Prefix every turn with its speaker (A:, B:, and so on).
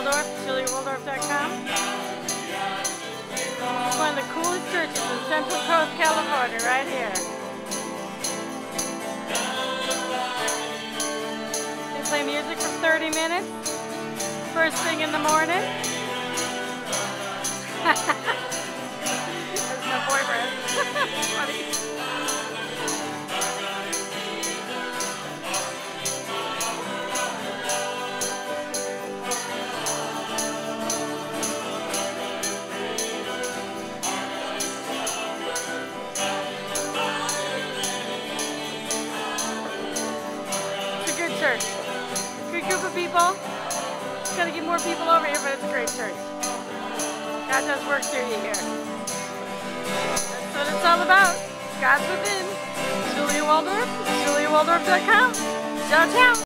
A: Waldorf, JuliaWaldorf.com. It's one of the coolest churches in Central Coast, California, right here. They play music for 30 minutes, first thing in the morning. That's my boyfriend. Funny. Church. Good group of people. Just gotta get more people over here, but it's a great church. God does work through you here. That's what it's all about. God's within. Julia Waldorf, JuliaWaldorf.com. Ciao, ciao.